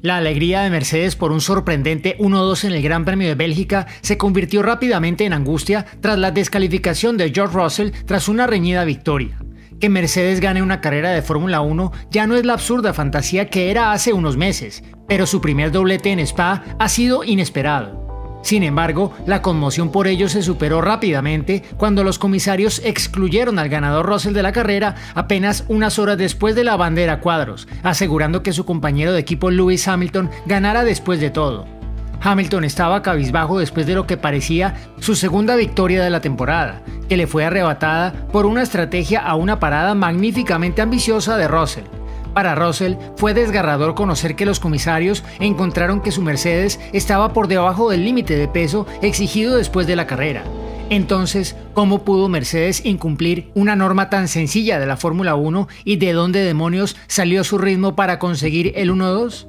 La alegría de Mercedes por un sorprendente 1-2 en el Gran Premio de Bélgica se convirtió rápidamente en angustia tras la descalificación de George Russell tras una reñida victoria. Que Mercedes gane una carrera de Fórmula 1 ya no es la absurda fantasía que era hace unos meses, pero su primer doblete en Spa ha sido inesperado. Sin embargo, la conmoción por ello se superó rápidamente cuando los comisarios excluyeron al ganador Russell de la carrera apenas unas horas después de la bandera a cuadros, asegurando que su compañero de equipo Lewis Hamilton ganara después de todo. Hamilton estaba cabizbajo después de lo que parecía su segunda victoria de la temporada, que le fue arrebatada por una estrategia a una parada magníficamente ambiciosa de Russell. Para Russell fue desgarrador conocer que los comisarios encontraron que su Mercedes estaba por debajo del límite de peso exigido después de la carrera. Entonces, ¿cómo pudo Mercedes incumplir una norma tan sencilla de la Fórmula 1 y de dónde demonios salió su ritmo para conseguir el 1-2?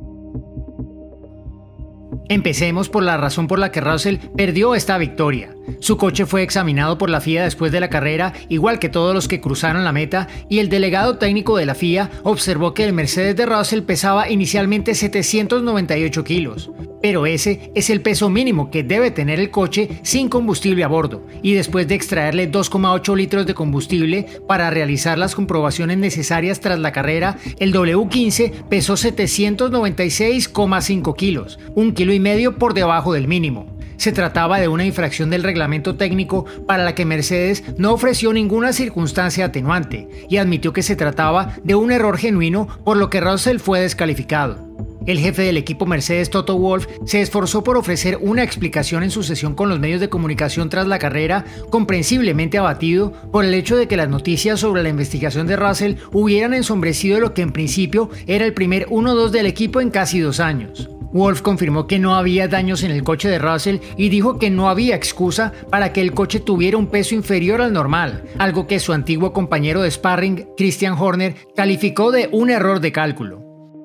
Empecemos por la razón por la que Russell perdió esta victoria. Su coche fue examinado por la FIA después de la carrera, igual que todos los que cruzaron la meta, y el delegado técnico de la FIA observó que el Mercedes de Russell pesaba inicialmente 798 kilos. Pero ese es el peso mínimo que debe tener el coche sin combustible a bordo, y después de extraerle 2,8 litros de combustible para realizar las comprobaciones necesarias tras la carrera, el W15 pesó 796,5 kilos, 1,5 kilos por debajo del mínimo. Se trataba de una infracción del reglamento técnico para la que Mercedes no ofreció ninguna circunstancia atenuante y admitió que se trataba de un error genuino, por lo que Russell fue descalificado. El jefe del equipo Mercedes, Toto Wolff, se esforzó por ofrecer una explicación en su sesión con los medios de comunicación tras la carrera, comprensiblemente abatido por el hecho de que las noticias sobre la investigación de Russell hubieran ensombrecido lo que en principio era el primer 1-2 del equipo en casi 2 años. Wolff confirmó que no había daños en el coche de Russell y dijo que no había excusa para que el coche tuviera un peso inferior al normal, algo que su antiguo compañero de sparring, Christian Horner, calificó de un error de cálculo.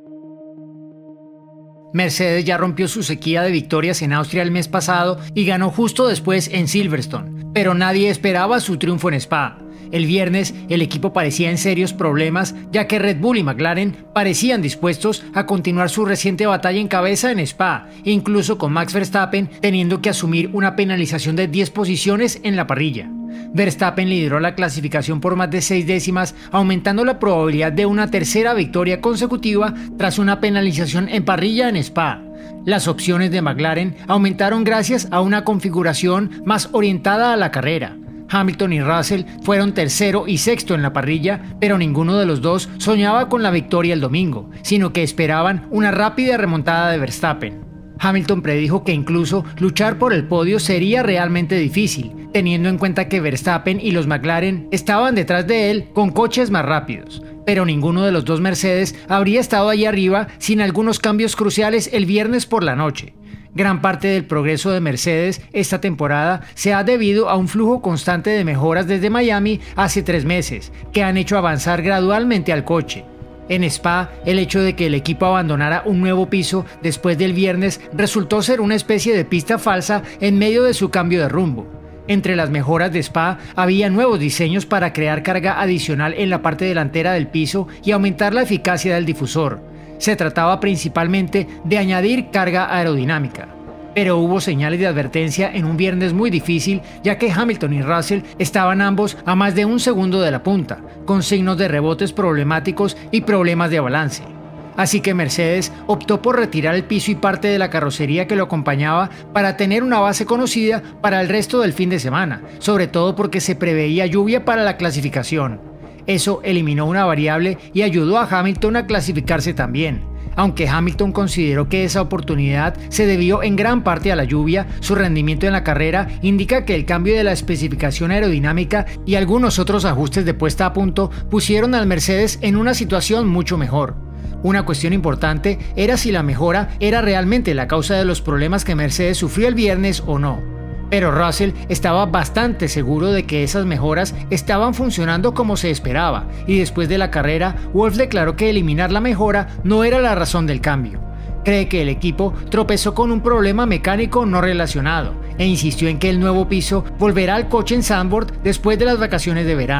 Mercedes ya rompió su sequía de victorias en Austria el mes pasado y ganó justo después en Silverstone, pero nadie esperaba su triunfo en Spa. El viernes, el equipo parecía en serios problemas, ya que Red Bull y McLaren parecían dispuestos a continuar su reciente batalla en cabeza en Spa, incluso con Max Verstappen teniendo que asumir una penalización de 10 posiciones en la parrilla. Verstappen lideró la clasificación por más de 6 décimas, aumentando la probabilidad de una tercera victoria consecutiva tras una penalización en parrilla en Spa. Las opciones de McLaren aumentaron gracias a una configuración más orientada a la carrera. Hamilton y Russell fueron tercero y sexto en la parrilla, pero ninguno de los dos soñaba con la victoria el domingo, sino que esperaban una rápida remontada de Verstappen. Hamilton predijo que incluso luchar por el podio sería realmente difícil, teniendo en cuenta que Verstappen y los McLaren estaban detrás de él con coches más rápidos. Pero ninguno de los dos Mercedes habría estado allí arriba sin algunos cambios cruciales el viernes por la noche. Gran parte del progreso de Mercedes esta temporada se ha debido a un flujo constante de mejoras desde Miami hace 3 meses, que han hecho avanzar gradualmente al coche. En Spa, el hecho de que el equipo abandonara un nuevo piso después del viernes resultó ser una especie de pista falsa en medio de su cambio de rumbo. Entre las mejoras de Spa había nuevos diseños para crear carga adicional en la parte delantera del piso y aumentar la eficacia del difusor. Se trataba principalmente de añadir carga aerodinámica. Pero hubo señales de advertencia en un viernes muy difícil, ya que Hamilton y Russell estaban ambos a más de un segundo de la punta, con signos de rebotes problemáticos y problemas de balance. Así que Mercedes optó por retirar el piso y parte de la carrocería que lo acompañaba para tener una base conocida para el resto del fin de semana, sobre todo porque se preveía lluvia para la clasificación. Eso eliminó una variable y ayudó a Hamilton a clasificarse también. Aunque Hamilton consideró que esa oportunidad se debió en gran parte a la lluvia, su rendimiento en la carrera indica que el cambio de la especificación aerodinámica y algunos otros ajustes de puesta a punto pusieron al Mercedes en una situación mucho mejor. Una cuestión importante era si la mejora era realmente la causa de los problemas que Mercedes sufrió el viernes o no. Pero Russell estaba bastante seguro de que esas mejoras estaban funcionando como se esperaba, y después de la carrera, Wolff declaró que eliminar la mejora no era la razón del cambio. Cree que el equipo tropezó con un problema mecánico no relacionado, e insistió en que el nuevo piso volverá al coche en Zandvoort después de las vacaciones de verano.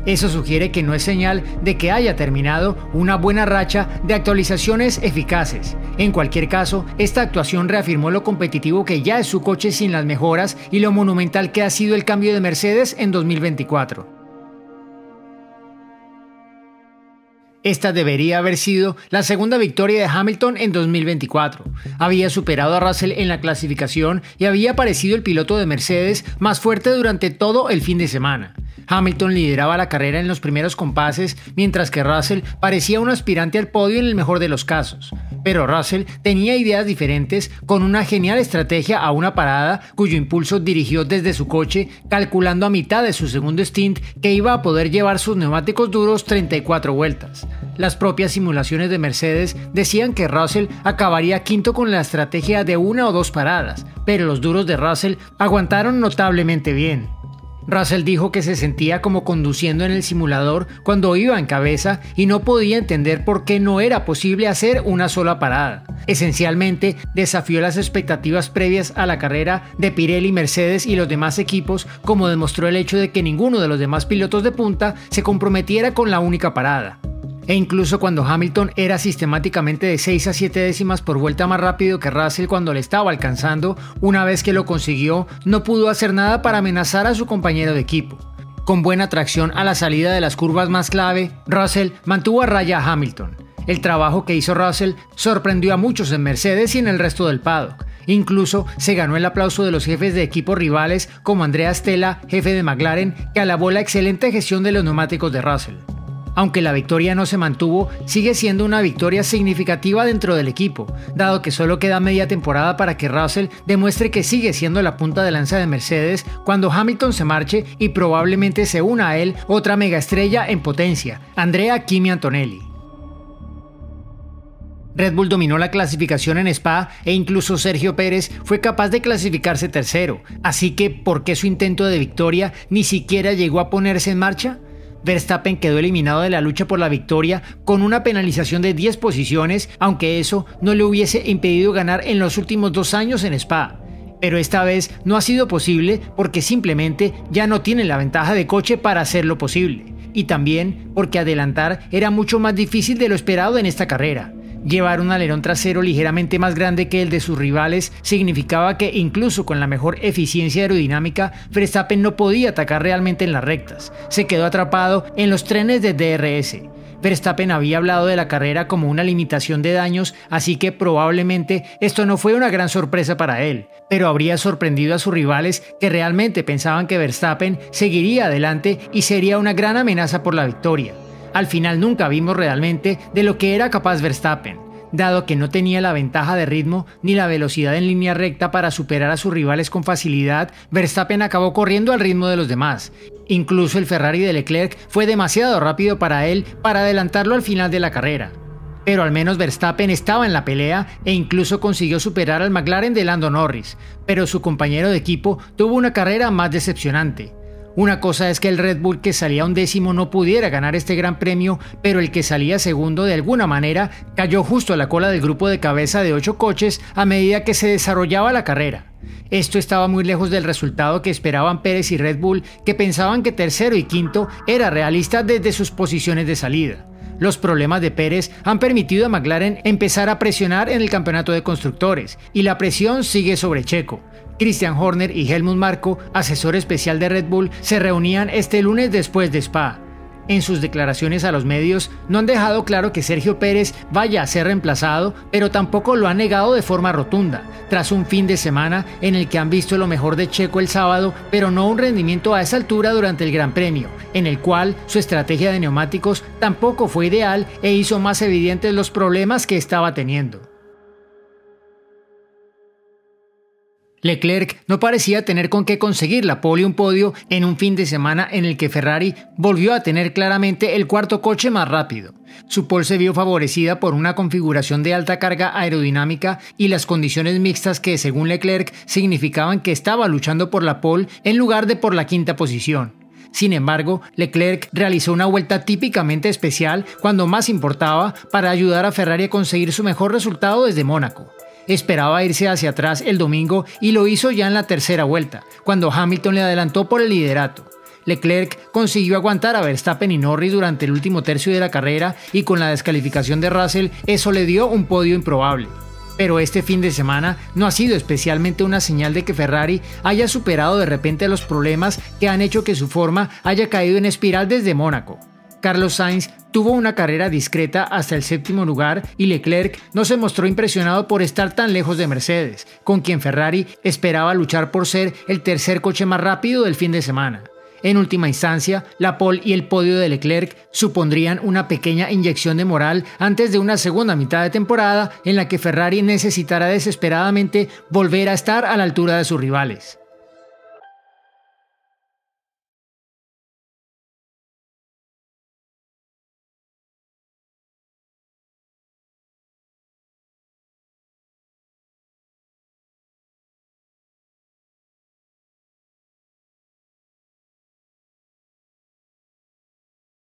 Eso sugiere que no es señal de que haya terminado una buena racha de actualizaciones eficaces. En cualquier caso, esta actuación reafirmó lo competitivo que ya es su coche sin las mejoras y lo monumental que ha sido el cambio de Mercedes en 2024. Esta debería haber sido la segunda victoria de Hamilton en 2024. Había superado a Russell en la clasificación y había parecido el piloto de Mercedes más fuerte durante todo el fin de semana. Hamilton lideraba la carrera en los primeros compases, mientras que Russell parecía un aspirante al podio en el mejor de los casos. Pero Russell tenía ideas diferentes, con una genial estrategia a una parada cuyo impulso dirigió desde su coche, calculando a mitad de su segundo stint que iba a poder llevar sus neumáticos duros 34 vueltas. Las propias simulaciones de Mercedes decían que Russell acabaría quinto con la estrategia de una o dos paradas, pero los duros de Russell aguantaron notablemente bien. Russell dijo que se sentía como conduciendo en el simulador cuando iba en cabeza y no podía entender por qué no era posible hacer una sola parada. Esencialmente, desafió las expectativas previas a la carrera de Pirelli, Mercedes y los demás equipos, como demostró el hecho de que ninguno de los demás pilotos de punta se comprometiera con la única parada. E incluso cuando Hamilton era sistemáticamente de 6 a 7 décimas por vuelta más rápido que Russell cuando le estaba alcanzando, una vez que lo consiguió, no pudo hacer nada para amenazar a su compañero de equipo. Con buena tracción a la salida de las curvas más clave, Russell mantuvo a raya a Hamilton. El trabajo que hizo Russell sorprendió a muchos en Mercedes y en el resto del paddock. Incluso se ganó el aplauso de los jefes de equipos rivales como Andrea Stella, jefe de McLaren, que alabó la excelente gestión de los neumáticos de Russell. Aunque la victoria no se mantuvo, sigue siendo una victoria significativa dentro del equipo, dado que solo queda media temporada para que Russell demuestre que sigue siendo la punta de lanza de Mercedes cuando Hamilton se marche y probablemente se una a él otra megaestrella en potencia, Andrea Kimi Antonelli. Red Bull dominó la clasificación en Spa e incluso Sergio Pérez fue capaz de clasificarse tercero, así que ¿por qué su intento de victoria ni siquiera llegó a ponerse en marcha? Verstappen quedó eliminado de la lucha por la victoria con una penalización de 10 posiciones, aunque eso no le hubiese impedido ganar en los últimos 2 años en Spa. Pero esta vez no ha sido posible porque simplemente ya no tiene la ventaja de coche para hacerlo posible. Y también porque adelantar era mucho más difícil de lo esperado en esta carrera. Llevar un alerón trasero ligeramente más grande que el de sus rivales significaba que incluso con la mejor eficiencia aerodinámica, Verstappen no podía atacar realmente en las rectas. Se quedó atrapado en los trenes de DRS. Verstappen había hablado de la carrera como una limitación de daños, así que probablemente esto no fue una gran sorpresa para él, pero habría sorprendido a sus rivales que realmente pensaban que Verstappen seguiría adelante y sería una gran amenaza por la victoria. Al final nunca vimos realmente de lo que era capaz Verstappen, dado que no tenía la ventaja de ritmo ni la velocidad en línea recta para superar a sus rivales con facilidad. Verstappen acabó corriendo al ritmo de los demás. Incluso el Ferrari de Leclerc fue demasiado rápido para él para adelantarlo al final de la carrera. Pero al menos Verstappen estaba en la pelea e incluso consiguió superar al McLaren de Lando Norris, pero su compañero de equipo tuvo una carrera más decepcionante. Una cosa es que el Red Bull que salía 11º no pudiera ganar este gran premio, pero el que salía segundo de alguna manera cayó justo a la cola del grupo de cabeza de 8 coches a medida que se desarrollaba la carrera. Esto estaba muy lejos del resultado que esperaban Pérez y Red Bull, que pensaban que tercero y quinto era realista desde sus posiciones de salida. Los problemas de Pérez han permitido a McLaren empezar a presionar en el campeonato de constructores, y la presión sigue sobre Checo. Christian Horner y Helmut Marko, asesor especial de Red Bull, se reunían este lunes después de Spa. En sus declaraciones a los medios no han dejado claro que Sergio Pérez vaya a ser reemplazado, pero tampoco lo han negado de forma rotunda, tras un fin de semana en el que han visto lo mejor de Checo el sábado, pero no un rendimiento a esa altura durante el Gran Premio, en el cual su estrategia de neumáticos tampoco fue ideal e hizo más evidentes los problemas que estaba teniendo. Leclerc no parecía tener con qué conseguir la pole y un podio en un fin de semana en el que Ferrari volvió a tener claramente el cuarto coche más rápido. Su pole se vio favorecida por una configuración de alta carga aerodinámica y las condiciones mixtas que, según Leclerc, significaban que estaba luchando por la pole en lugar de por la quinta posición. Sin embargo, Leclerc realizó una vuelta típicamente especial cuando más importaba para ayudar a Ferrari a conseguir su mejor resultado desde Mónaco. Esperaba irse hacia atrás el domingo y lo hizo ya en la tercera vuelta, cuando Hamilton le adelantó por el liderato. Leclerc consiguió aguantar a Verstappen y Norris durante el último tercio de la carrera y con la descalificación de Russell eso le dio un podio improbable. Pero este fin de semana no ha sido especialmente una señal de que Ferrari haya superado de repente los problemas que han hecho que su forma haya caído en espiral desde Mónaco. Carlos Sainz tuvo una carrera discreta hasta el séptimo lugar y Leclerc no se mostró impresionado por estar tan lejos de Mercedes, con quien Ferrari esperaba luchar por ser el tercer coche más rápido del fin de semana. En última instancia, la pole y el podio de Leclerc supondrían una pequeña inyección de moral antes de una segunda mitad de temporada en la que Ferrari necesitará desesperadamente volver a estar a la altura de sus rivales.